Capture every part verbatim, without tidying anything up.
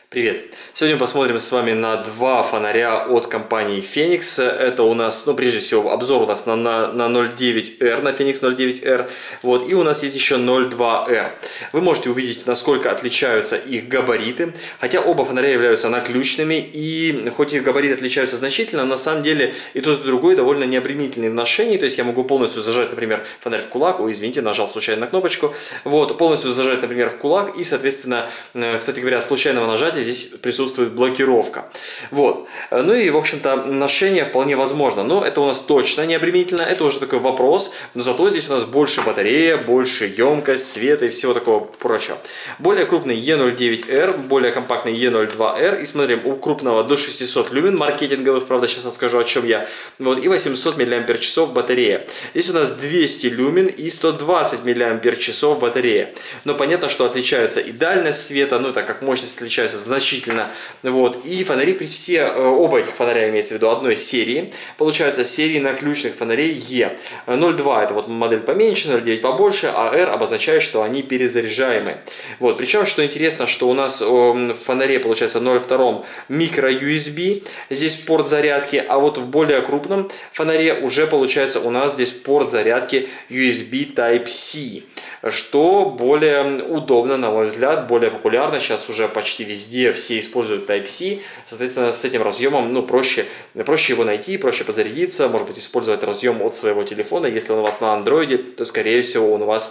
Привет! Сегодня мы посмотрим с вами на два фонаря от компании Phoenix. Это у нас, ну прежде всего, обзор у нас на, на, на ноль девять эр, на Phoenix ноль девять эр. Вот, и у нас есть еще ноль два эр. Вы можете увидеть, насколько отличаются их габариты. Хотя оба фонаря являются наключными, и хоть их габариты отличаются значительно, на самом деле и тот, и другой довольно необременительный в ношении. То есть я могу полностью зажать, например, фонарь в кулак. Ой, извините, нажал случайно на кнопочку. Вот, полностью зажать, например, в кулак. И, соответственно, кстати говоря, от случайного нажатия здесь присутствует блокировка. Вот. Ну и, в общем-то, ношение вполне возможно. Но это у нас точно не обременительно. Это уже такой вопрос. Но зато здесь у нас больше батарея, больше емкость, света и всего такого прочего. Более крупный и ноль девять эр, более компактный и ноль два эр. И смотрим, у крупного до шестисот люмен маркетинговых, правда, сейчас расскажу, о чем я. Вот. И восемьсот миллиампер-часов батарея. Здесь у нас двести люмен и сто двадцать миллиампер-часов батарея. Но понятно, что отличается и дальность света, ну так как мощность отличается значительно. Вот. И фонари, все, оба этих фонаря имеется в виду одной серии. Получается серии наключных фонарей E. ноль два это вот модель поменьше, ноль девять побольше, а R обозначает, что они перезаряжаемые. Вот. Причем, что интересно, что у нас в фонаре получается ноль два микро ю эс би, здесь порт зарядки, а вот в более крупном фонаре уже получается у нас здесь порт зарядки ю эс би Type-C. Что более удобно, на мой взгляд, более популярно. Сейчас уже почти везде все используют Type-C. Соответственно, с этим разъемом ну, проще, проще его найти, проще подзарядиться. Может быть, использовать разъем от своего телефона. Если он у вас на Android, то, скорее всего, он у вас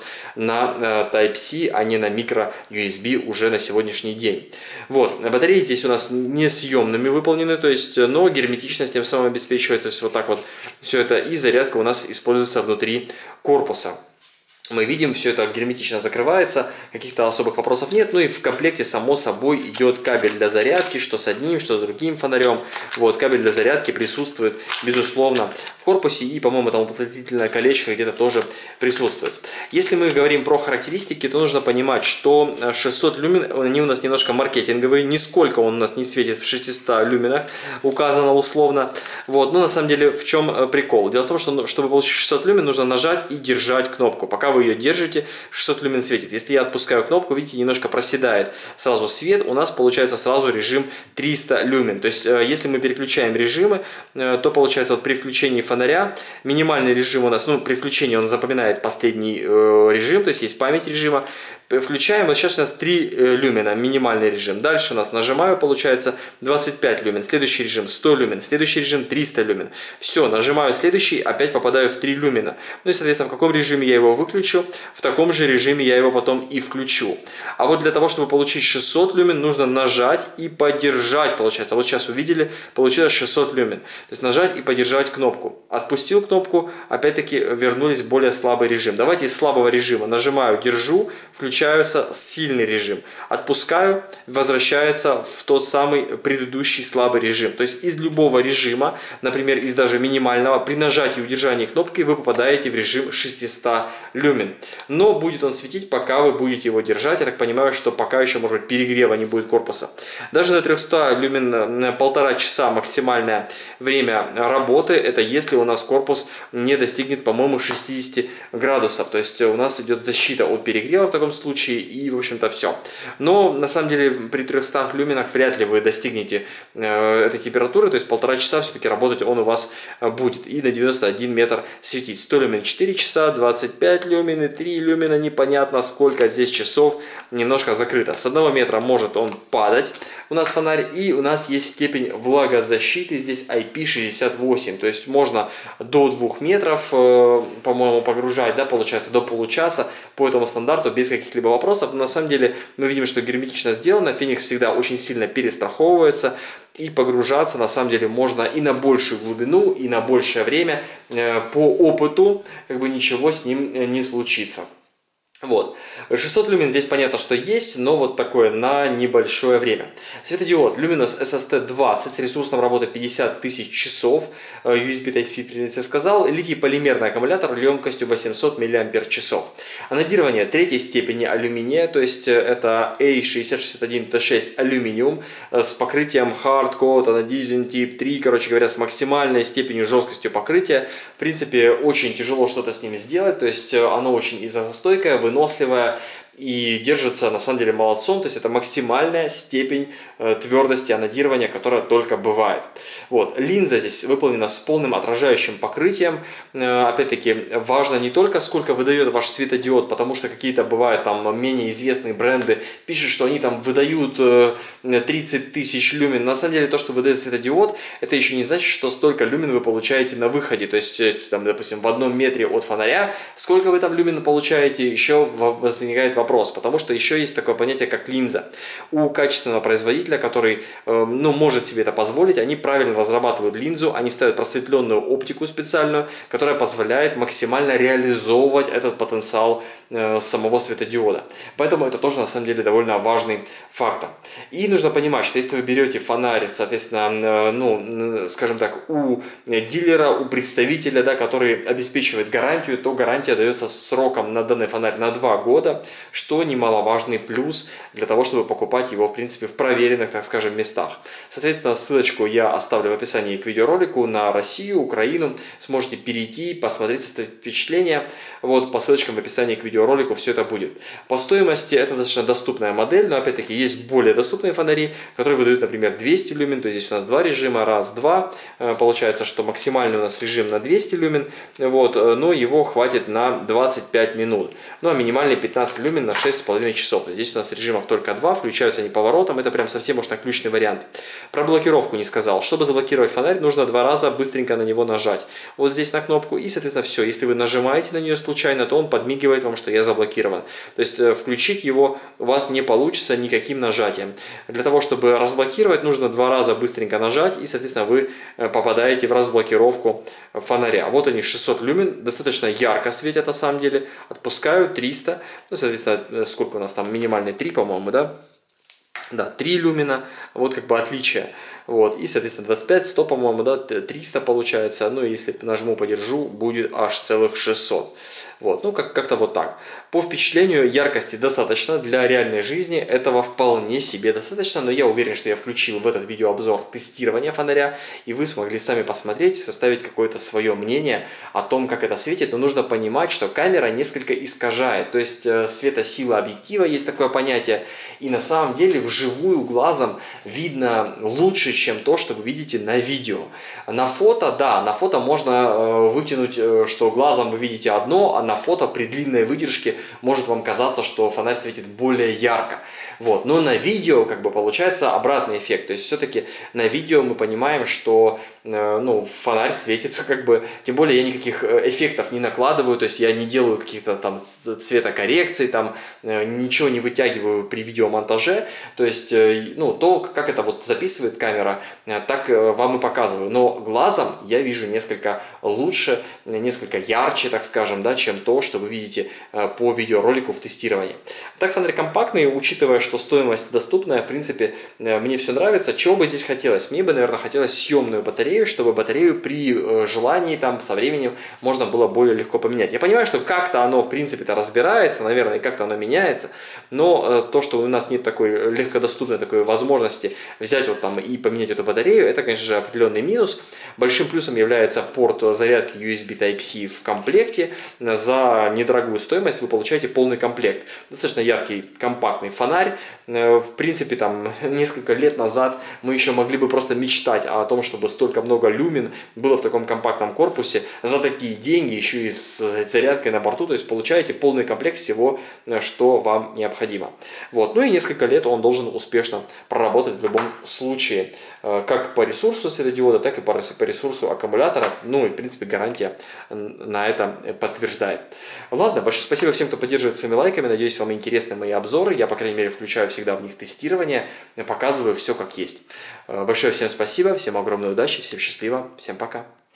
на Type-C, а не на микро ю эс би уже на сегодняшний день. Вот. Батареи здесь у нас несъемными выполнены, то есть, но герметичность тем самым обеспечивается. То есть, вот так вот все это. И зарядка у нас используется внутри корпуса. Мы видим, все это герметично закрывается, каких-то особых вопросов нет. Ну и в комплекте, само собой, идет кабель для зарядки, что с одним, что с другим фонарем. Вот, кабель для зарядки присутствует, безусловно, в корпусе. И, по-моему, там уплотнительное колечко где-то тоже присутствует. Если мы говорим про характеристики, то нужно понимать, что шестьсот люмен, они у нас немножко маркетинговые. Нисколько он у нас не светит в шестистах люменах, указано условно. Вот, но на самом деле в чем прикол? Дело в том, что чтобы получить шестьсот люмен, нужно нажать и держать кнопку. Пока вы ее держите, шестьсот люмен светит. Если я отпускаю кнопку, видите, немножко проседает сразу свет, у нас получается сразу режим триста люмен. То есть, если мы переключаем режимы, то получается вот при включении фонаря минимальный режим у нас, ну, при включении он запоминает последний э, режим, то есть есть память режима. Включаем, вот сейчас у нас три люмена, минимальный режим. Дальше у нас нажимаю, получается двадцать пять люмен. Следующий режим сто люмен. Следующий режим триста люмен. Все, нажимаю следующий, опять попадаю в три люмена. Ну и, соответственно, в каком режиме я его выключу, в таком же режиме я его потом и включу. А вот для того, чтобы получить шестьсот люмен, нужно нажать и подержать, получается. Вот сейчас увидели, получилось шестьсот люмен. То есть нажать и подержать кнопку. Отпустил кнопку, опять-таки вернулись в более слабый режим. Давайте из слабого режима нажимаю, держу, включаю. Включается сильный режим. Отпускаю, возвращается в тот самый предыдущий слабый режим. То есть из любого режима, например, из даже минимального, при нажатии и удержании кнопки вы попадаете в режим шестьсот люмен. Но будет он светить, пока вы будете его держать. Я так понимаю, что пока еще, может быть, перегрева не будет корпуса. Даже на триста люмен на полтора часа максимальное время работы. Это если у нас корпус не достигнет, по-моему, шестидесяти градусов. То есть у нас идет защита от перегрева в таком случае. И, в общем-то, все. Но, на самом деле, при трехстах люменах вряд ли вы достигнете э, этой температуры. То есть, полтора часа все-таки работать он у вас будет. И на девяносто один метр светить. сто люмен четыре часа, двадцать пять люмен и три люмена. Непонятно, сколько здесь часов. Немножко закрыто. С одного метра может он падать. У нас фонарь. И у нас есть степень влагозащиты. Здесь ай пи шестьдесят восемь. То есть, можно до двух метров, э, по-моему, погружать, да, получается, до получаса по этому стандарту без каких-либо вопросов. Но на самом деле мы видим, что герметично сделано. Phoenix всегда очень сильно перестраховывается. И погружаться на самом деле можно и на большую глубину, и на большее время. По опыту как бы ничего с ним не случится. Вот. шестьсот люмен здесь понятно, что есть, но вот такое на небольшое время. Светодиод Luminous эс эс ти двадцать с ресурсом работы пятьдесят тысяч часов. ю эс би Type-C, я сказал. Литий-полимерный аккумулятор емкостью восемьсот миллиампер-часов. Анодирование третьей степени алюминия, то есть это эй шестьдесят шестьдесят один тэ шесть алюминиум с покрытием Hard Coat Anodizing Type три, короче говоря, с максимальной степенью жесткостью покрытия. В принципе, очень тяжело что-то с ним сделать, то есть оно очень износостойкое, выносливое. и держится на самом деле молодцом, то есть это максимальная степень твердости анодирования, которая только бывает. Вот. Линза здесь выполнена с полным отражающим покрытием. Опять-таки важно не только сколько выдает ваш светодиод, потому что какие-то бывают там менее известные бренды пишут, что они там выдают тридцать тысяч люмен. На самом деле то, что выдает светодиод, это еще не значит, что столько люмен вы получаете на выходе. То есть, там, допустим, в одном метре от фонаря, сколько вы там люмен получаете, еще возникает вопрос, потому что еще есть такое понятие, как линза. У качественного производителя, который ну, может себе это позволить, они правильно разрабатывают линзу, они ставят просветленную оптику специальную, которая позволяет максимально реализовывать этот потенциал самого светодиода. Поэтому это тоже на самом деле довольно важный фактор. И нужно понимать, что если вы берете фонарь, соответственно, ну, скажем так, у дилера, у представителя, да, который обеспечивает гарантию, то гарантия дается сроком на данный фонарь на два года, что немаловажный плюс для того, чтобы покупать его, в принципе, в проверенных, так скажем, местах. Соответственно, ссылочку я оставлю в описании к видеоролику на Россию, Украину. Сможете перейти, посмотреть, составить впечатление. Вот по ссылочкам в описании к видеоролику все это будет. По стоимости это достаточно доступная модель, но опять-таки есть более доступные фонари, которые выдают, например, двести люмен. То есть здесь у нас два режима, раз, два. Получается, что максимальный у нас режим на двести люмен, вот, но его хватит на двадцать пять минут. Ну а минимальный пятнадцать люмен на шесть с половиной часов. Здесь у нас режимов только два, включаются они поворотом. Это прям совсем уж наключный вариант. Про блокировку не сказал. Чтобы заблокировать фонарь, нужно два раза быстренько на него нажать. Вот здесь на кнопку и, соответственно, все. Если вы нажимаете на нее случайно, то он подмигивает вам, что я заблокирован. То есть включить его у вас не получится никаким нажатием. Для того, чтобы разблокировать, нужно два раза быстренько нажать и, соответственно, вы попадаете в разблокировку фонаря. Вот они, шестьсот люмен, достаточно ярко светят на самом деле. Отпускаю триста, ну, соответственно, сколько у нас там, минимальный три, по-моему, да? Да, три люмена, вот как бы отличие. Вот, и, соответственно, двадцать пять, сто, по-моему, да, триста получается. Ну, если нажму, подержу, будет аж целых шестьсот. Вот, ну, как- как-то вот так. По впечатлению, яркости достаточно для реальной жизни. Этого вполне себе достаточно, но я уверен, что я включил в этот видеообзор тестирование фонаря, и вы смогли сами посмотреть, составить какое-то свое мнение о том, как это светит. Но нужно понимать, что камера несколько искажает. То есть, э, светосила объектива, есть такое понятие. И на самом деле, вживую глазом видно лучше, чем то, что вы видите на видео. На фото, да, на фото можно э, вытянуть, э, что глазом вы видите одно, а на фото при длинной выдержке может вам казаться, что фонарь светит более ярко. Вот. Но на видео как бы получается обратный эффект. То есть все-таки на видео мы понимаем, что э, ну, фонарь светит как бы, тем более я никаких эффектов не накладываю, то есть я не делаю каких-то там цветокоррекций, там э, ничего не вытягиваю при видеомонтаже. То есть э, ну, то, как это вот записывает камера, э, так э, вам и показываю. Но глазом я вижу несколько лучше, несколько ярче, так скажем, да, чем то, что вы видите э, по видеоролику в тестировании. Так, фонарь компактный, учитывая, что стоимость доступная, в принципе, э, мне все нравится. Чего бы здесь хотелось? Мне бы, наверное, хотелось съемную батарею, чтобы батарею при э, желании там со временем можно было более легко поменять. Я понимаю, что как-то оно, в принципе-то, разбирается, наверное, и как-то оно меняется, но э, то, что у нас нет такой легкодоступной такой возможности взять вот там и поменять эту батарею, это, конечно же, определенный минус. Большим плюсом является порт зарядки ю эс би Type-C в комплекте. За недорогую стоимость вы получаете полный комплект. Достаточно яркий, компактный фонарь. В принципе, там несколько лет назад мы еще могли бы просто мечтать о том, чтобы столько много люмен было в таком компактном корпусе. За такие деньги, еще и с зарядкой на борту, то есть получаете полный комплект всего, что вам необходимо. Вот. Ну и несколько лет он должен успешно проработать в любом случае, как по ресурсу светодиода, так и по ресурсу аккумулятора. Ну и, в принципе, гарантия на это подтверждает. Ладно, большое спасибо всем, кто поддерживает своими лайками. Надеюсь, вам интересны мои обзоры. Я, по крайней мере, включаю всегда в них тестирование, показываю все как есть. Большое всем спасибо, всем огромной удачи, всем счастливо, всем пока.